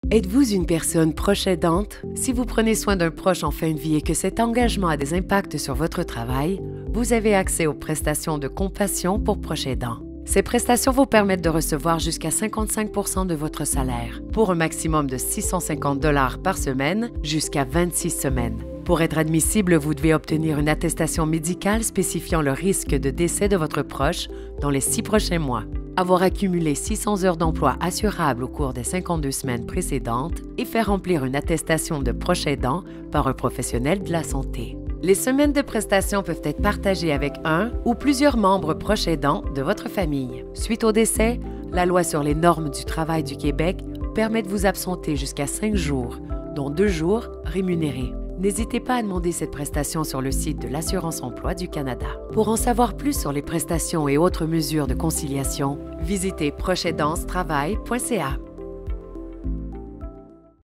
Êtes-vous une personne proche aidante? Si vous prenez soin d'un proche en fin de vie et que cet engagement a des impacts sur votre travail, vous avez accès aux prestations de compassion pour proches aidants. Ces prestations vous permettent de recevoir jusqu'à 55 % de votre salaire, pour un maximum de 650 $ par semaine jusqu'à 26 semaines. Pour être admissible, vous devez obtenir une attestation médicale spécifiant le risque de décès de votre proche dans les 6 prochains mois, avoir accumulé 600 heures d'emploi assurables au cours des 52 semaines précédentes et faire remplir une attestation de proche aidant par un professionnel de la santé. Les semaines de prestations peuvent être partagées avec un ou plusieurs membres proches aidants de votre famille. Suite au décès, la Loi sur les normes du travail du Québec permet de vous absenter jusqu'à 5 jours, dont 2 jours rémunérés. N'hésitez pas à demander cette prestation sur le site de l'Assurance-emploi du Canada. Pour en savoir plus sur les prestations et autres mesures de conciliation, visitez procheaidancetravail.ca.